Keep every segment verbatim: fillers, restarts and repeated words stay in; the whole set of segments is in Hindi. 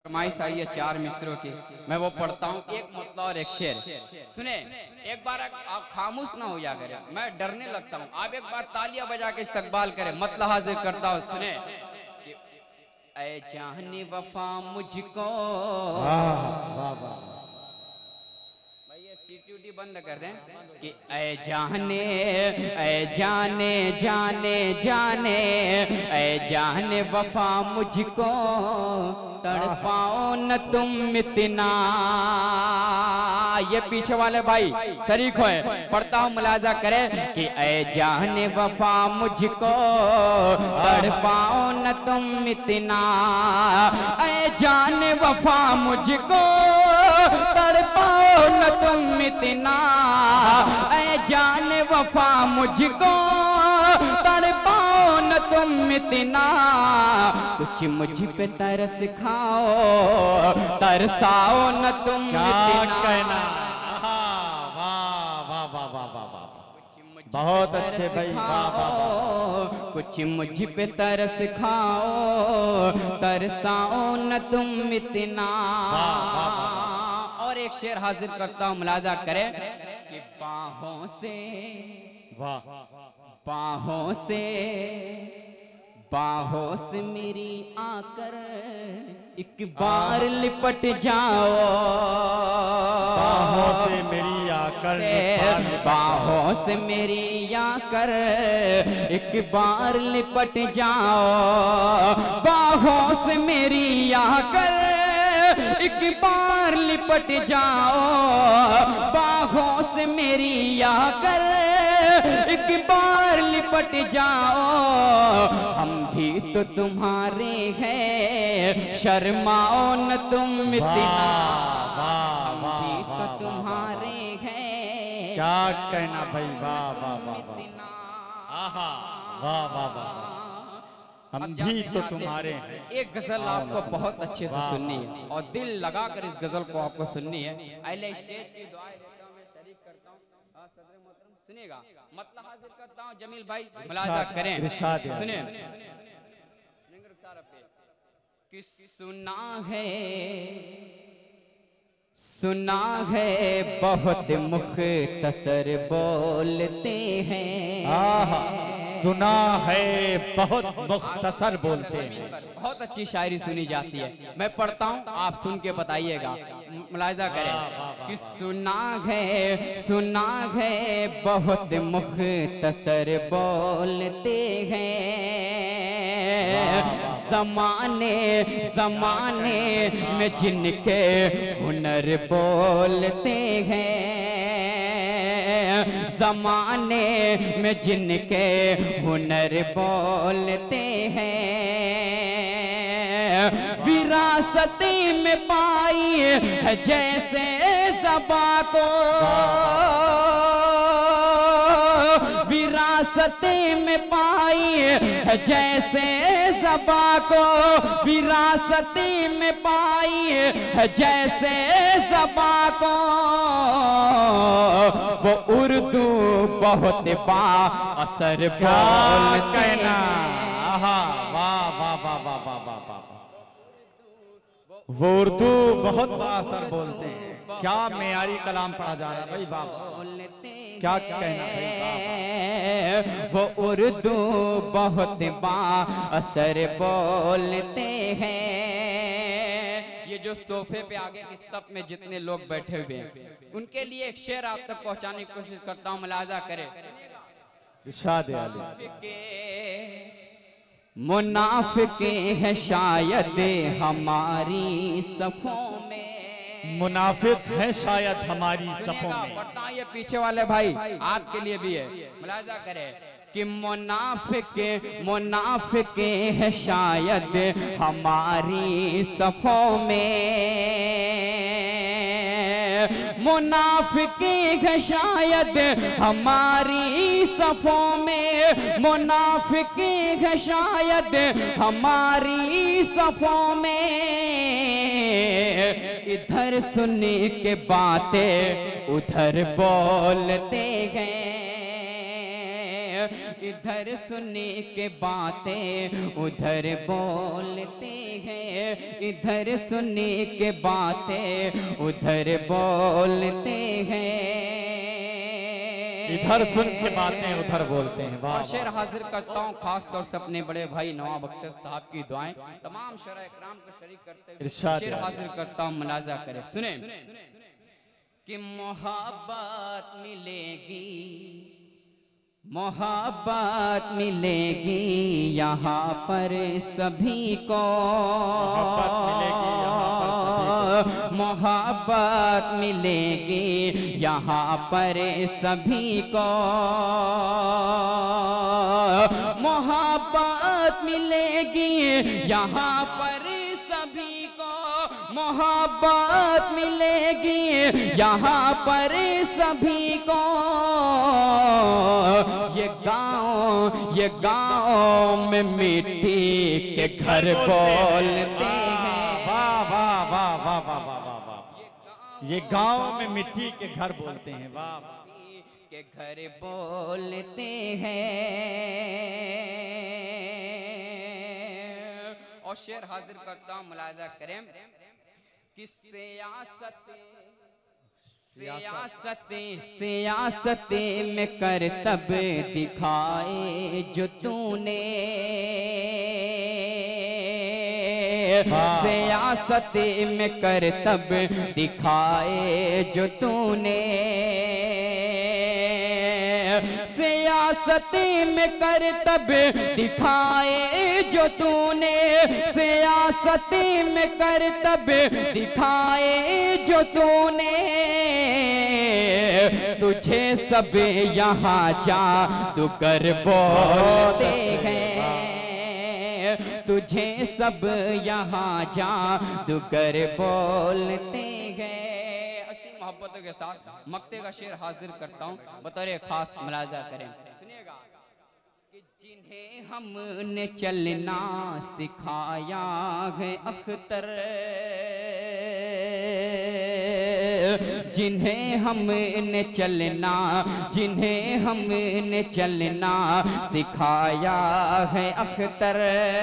फरमाइश आई है चार मिसरों की, मैं वो पढ़ता हूँ, एक मतलब और एक शेर। सुने, एक बार आप खामोश ना हो जा करें, मैं डरने लगता हूँ। आप एक बार तालियां बजा के इस्तकबाल करें, मतलब हाजिर करता हूँ। सुने, ऐ जाने वफा मुझको, सीटी बंद कर दें कि ऐ जाने ऐ जाने जाने जाने ऐ जाने वफा मुझको तड़पाओ न तुम इतना। ये पीछे वाले भाई शरीक हो, पढ़ता हूँ, मुलाजा करे कि ऐ जाने वफा मुझको तड़पाओ न तुम इतना। ऐ जाने वफा मुझको तड़पाओ न तुम इतना। ऐ जाने वफा मुझको तड़पाओ न तुम इतना। कुछ मुझ पे तरस खाओ, तरसाओ न तुम इतना। कहना, वाह वाह वाह वाह वाह वाह, बहुत अच्छे भाई, वाह वाह। कुछ मुझ पे तरस खाओ, तरसाओ न तुम इतना। और एक शेर हाजिर करता हूँ, मुलाजा करें कि बाहों से वाह बाहों से बाहों से मेरी आकर एक बार लिपट जाओ। बाहों से मेरी आकर बाहों से मेरी आकर एक बार लिपट जाओ। बाहों से मेरी आकर एक बार लिपट जाओ। बाहों से मेरी आकर एक बार लिपट जाओ। हम भी तो तुम्हारे हैं, शर्माओ न तुम इतना। हम भी तो तुम्हारे हैं, क्या कहना भाई, वाह वाह वाह, आहा वाह वाह वाह। हम भी तो तुम्हारे हैं। एक गजल आपको बहुत अच्छे से सुननी है और दिल लगाकर इस गजल को आपको सुननी है। अहले स्टेज की दुआएं देता हूं, मैं शरीक करता हूं। सदर मोहतरम सुनिएगा, मतलब हाजिर करता हूं, जमील भाई मुलाजा करें, सुने। कि सुना है सुना है बहुत मुख्तसर बोलते हैं। आहा, सुना है बहुत मुख्तसर बोलते हैं। बहुत अच्छी शायरी सुनी जाती है, मैं पढ़ता हूँ, आप सुन के बताइएगा, मुलाहिजा करें कि सुना है सुना है बहुत मुख्तसर बोलते हैं। जमाने जमाने में जिनके हुनर बोलते हैं। जमाने में जिनके हुनर बोलते हैं। विरासती में पाई है जैसे ज़बा को। विरासती में पाई है जैसे ज़बा को। विरासती में पाई है जैसे ज़बा को। वो उर्दू बहुत बा असर बोलते हैं। वाह वाह वाह वाह वाह वाह वाह। वो उर्दू बहुत बासर बोलते हैं। क्या मेयारी कलाम पढ़ा जा रहा है भाई, बाबा क्या कहना भाई। वो उर्दू बहुत बासर बोलते हैं। ये जो सोफे पे आगे की सब में जितने लोग बैठे हुए हैं, उनके लिए एक शेर आप तक पहुंचाने की कोशिश करता हूं, मुलाजा करें। इरशाद आली। मुनाफिके हैं शायद हमारी सफों में। मुनाफिक है शायद हमारी सफों में। पढ़ता ये पीछे वाले भाई आपके लिए भी है, मुलाजा करें कि मुनाफिके मुनाफिके हैं शायद हमारी सफों में। मुनाफिके हैं शायद हमारी सफों में। मुनाफिके हैं शायद हमारी सफों में। इधर सुनने के बातें उधर बोलते हैं। इधर सुनने के बातें उधर बोलते हैं, इधर सुनने के बातें उधर बोलते हैं, इधर सुन के बातें उधर बोलते हैं। और शेर हाजिर करता हूँ खास तौर से अपने बड़े भाई नवाब अख्तर साहब की दुआएं तमाम शरा इकराम को शरीक करते हुए शेर हाजिर करता हूँ, मुलाजा करें सुने कि मोहब्बत मिलेगी, मोहब्बत मिलेगी यहाँ पर सभी को, मोहब्बत मिलेगी यहाँ पर सभी को, मोहब्बत मिलेगी यहाँ पर सभी को, मोहब्बत मिलेगी यहाँ पर सभी को। ये गाँव ये गाँव में मिट्टी के घर बोलते हैं, वाह वाह वाह वाह वाह वाह वाह वाह, ये गांव में मिट्टी के घर बोलते हैं, वाह के घर बोलते हैं। और शेर हाजिर करता हूँ, मुलाजा करें कि सियासत सियासत सियासत में करतब दिखाए जो तूने, सियासत में करतब दिखाए जो तूने, सियासत में करतब दिखाए जो तूने, सियासत में करतब दिखाए जो तूने, तुझे सब यहाँ जा तू कर बोलते हैं, तुझे सब यहाँ जा तू कर बोलते हैं। असी मोहब्बतों के साथ मक्ते का शेर हाजिर करता हूँ, बतौर खास मुलाजा करें सुनिएगा कि जिन्हें हमने चलना सिखाया है अख्तर, जिन्हें हमने चलना जिन्हें हमने चलना सिखाया है अख्तर,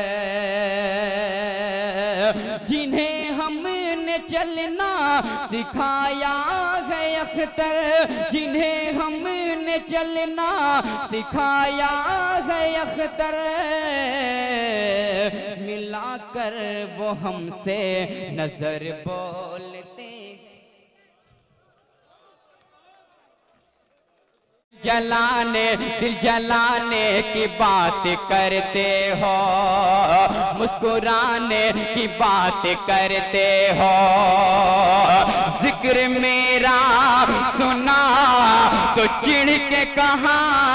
जिन्हें हमने चलना सिखाया है अख्तर, जिन्हें हमने चलना सिखाया है अख्तर, मिलाकर वो हमसे नजर बोलते, जलाने दिल जलाने की बात करते हो, मुस्कुराने की बात करते हो, जिक्र मेरा सुना तो चिढ़ के कहा,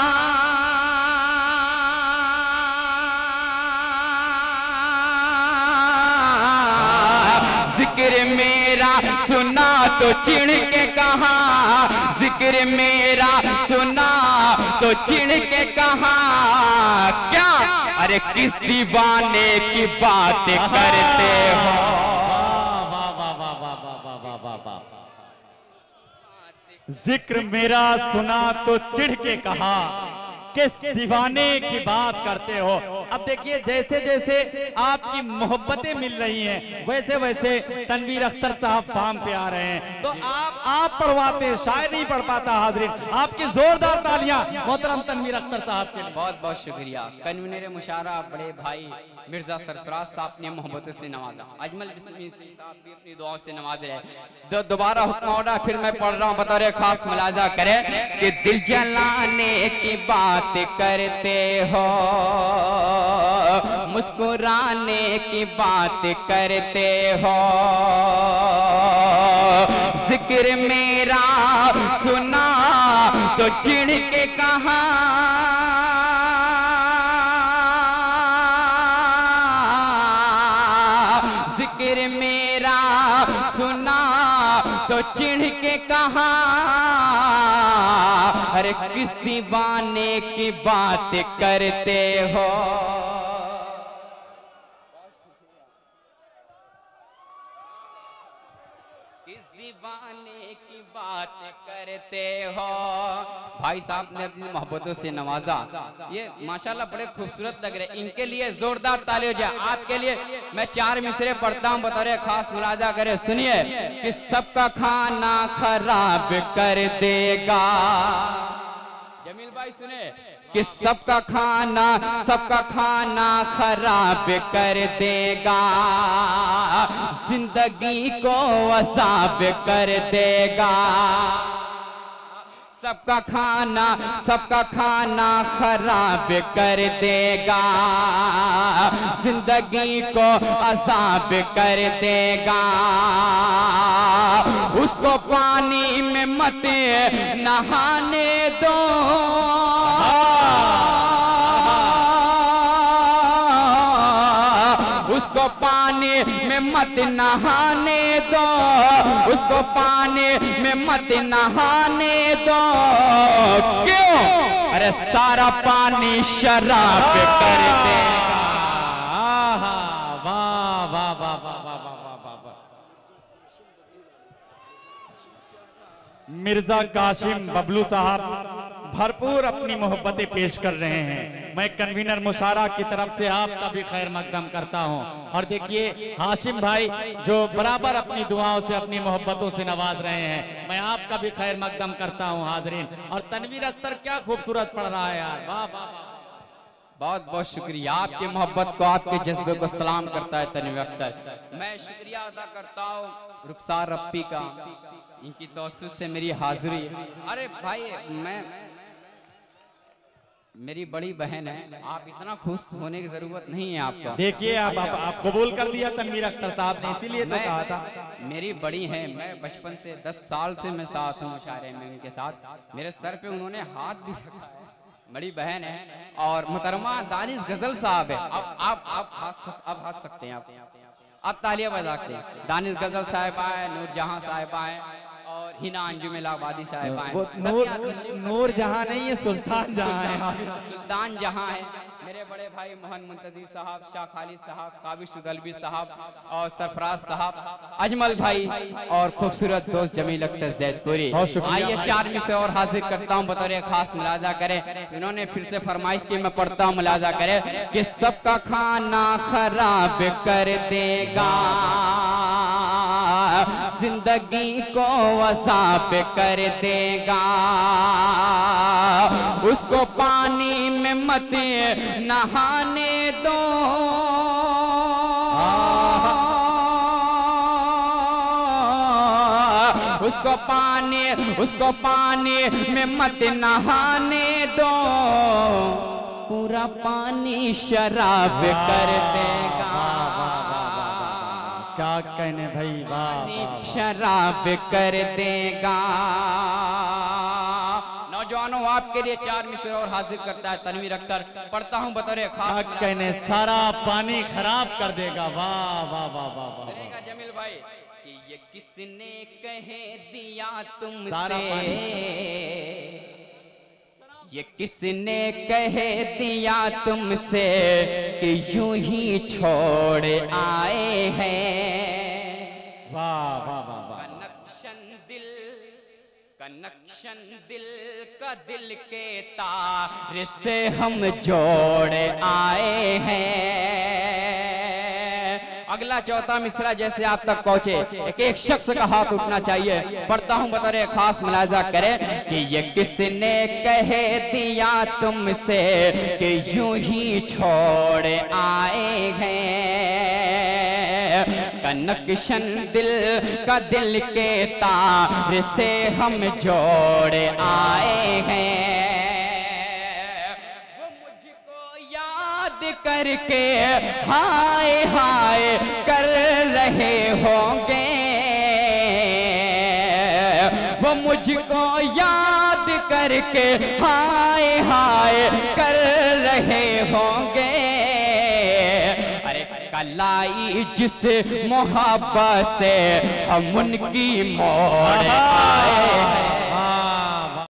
जिक्र मेरा सुना तो चिढ़ के कहा, जिक्र मेरा सुना तो चिढ़ के कहा, क्या अरे किस दीवाने की बात करते हो। वाह वाह वाह वाह वाह वाह वाह वाह वाह, जिक्र मेरा सुना तो चिढ़ के कहा, किस दीवाने की बात करते हो। अब देखिए जैसे जैसे आपकी मोहब्बतें मिल रही हैं वैसे वैसे तनवीर अख्तर साहब फार्म पे आ रहे हैं, तो आप आप पढ़वाते हैं, शायद नहीं पढ़ पाता। हाजिरीन आपकी जोरदार तालियां मोहतरम तनवीर अख्तर साहब के लिए। बहुत बहुत शुक्रिया। कन्वीनर मुशारा बड़े भाई मिर्जा सरफराज साहब ने मोहब्बत से नवाजा, अजमल बिस्मी साहब भी अपनी दुआओं से नवाज रहे। दो दोबारा हुक्म ऑर्डर फिर मैं पढ़ रहा हूँ, बतौर खास मुलाजा करें कि दिल जलाने की बात करते हो, मुस्कुराने की बात करते हो, जिक्र मेरा सुना तो चिढ़ के कहा, जिक्र मेरा सुना तो चिढ़ के कहा, अरे किस दीवाने की बात करते हो। किस दीवाने की बात करते हो। भाई साहब ने अपनी मोहब्बतों से नवाजा, ये माशाल्लाह बड़े खूबसूरत लग रहे। इनके लिए जोरदार ताली हो जाए। आपके लिए मैं चार मिसरे पढ़ता हूँ, बता रहे खास मुलाजा करे। सुनिए कि सबका खाना खराब कर देगा। जमील भाई सुने कि सबका खाना सबका खाना खराब कर देगा, जिंदगी को अजाब कर देगा। सबका खाना सबका खाना खराब कर देगा, जिंदगी को अजाब कर देगा। उसको पानी में मत नहाने दो, उसको पानी में मत नहाने दो, उसको पानी में मत नहाने दो। क्यों? अरे सारा पानी शराब कर देगा। वाह वाह वाह वाह वाह वाह वाह वाह। मिर्जा कासिम बबलू साहब भरपूर अपनी मोहब्बतें पेश कर रहे हैं। मैं कन्वीनर मुशारा की तरफ से आपका भी खैर मकदम करता हूं। और देखिए हाशिम भाई जो बराबर अपनी दुआओं से अपनी मोहब्बतों से नवाज रहे हैं, मैं आपका भी खैर मकदम करता हूं हाजरीन। और तनवीर अख्तर क्या खूबसूरत पढ़ रहा है यार, वाह वाह। बहुत बहुत शुक्रिया, आपकी मोहब्बत को आपके जज्बे को सलाम करता है तनवीर अख्तर। मैं शुक्रिया अदा करता हूँ रुखसार रब्बी का, इनकी तवज्जो से मेरी हाजिरी। अरे भाई मैं मेरी बड़ी बहन है, आप इतना खुश होने की जरूरत नहीं है आपको। देखिए आप, आप, आप कबूल कर लिया तनवीर अख्तर साहब ने, इसीलिए तो कहा था। मेरी बड़ी है, मैं बचपन से दस साल से मैं साथ हूँ मुशायरे में उनके साथ। मेरे सर पे उन्होंने हाथ भी रखा है, बड़ी बहन है। और मुहतरमा दानिश गजल साहब है। अब आप आप हंस अब हंस सकते हैं, आप आप तालियां बजा सकते हैं। दानिश गजल साहब आए, नूरजहां साहब आए और हिना अंजुम इलाहाबादी साहब आए। नूर नूर जहां नहीं है, सुल्तान जहां है। सुल्तान जहां है। मेरे बड़े भाई मोहन मुंतजिर साहब, शाह खालिद साहब, काबिश सुदलबी साहब और सरफराज साहब, अजमल भाई और खूबसूरत दोस्त जमील अख्तर जैदपुरी। आइए चार में से और हाजिर करता हूँ बतौर खास मुलाजा करें। इन्होंने फिर से फरमाइश की, मैं पढ़ता हूँ मुलाजा करें कि सबका खाना खराब कर देगा, जिंदगी को अजाब कर देगा। उसको पानी में मत नहाने दो, उसको पानी उसको पानी में मत नहाने दो, पूरा पानी शराब कर देगा। क्या कहने भाई, वाह। शराब कर देगा। नौजवानों आपके लिए चार मिसरे और हाजिर करता है तनवीर अख्तर, पढ़ता हूँ बतौर खास। कहने सारा पानी खराब कर देगा। वाह वाह वाह वाह वाह। जमील भाई कि ये किसने कह दिया तुमसे, ये किसने कह दिया तुमसे कि यूं ही छोड़ आए हैं। वाह वाह वाह वाह। कनेक्शन दिल कनेक्शन दिल का दिल के तार से हम जोड़ आए हैं। अगला चौथा मिसरा जैसे आप तक पहुंचे, एक एक शख्स का हाथ उठना चाहिए। पढ़ता हूं बतौर खास मुलाजा करें कि ये किसने कह दिया तुमसे कि यूं ही छोड़ आए हैं। कनेक्शन दिल का दिल के तार से हम जोड़ आए हैं। वो मुझको याद करके हाय हाय कर रहे होंगे, वो मुझको याद करके हाय हाय कर रहे होंगे। अरे कलाई जिस मोहब्बत से हम उनकी मोड़ आए हैं,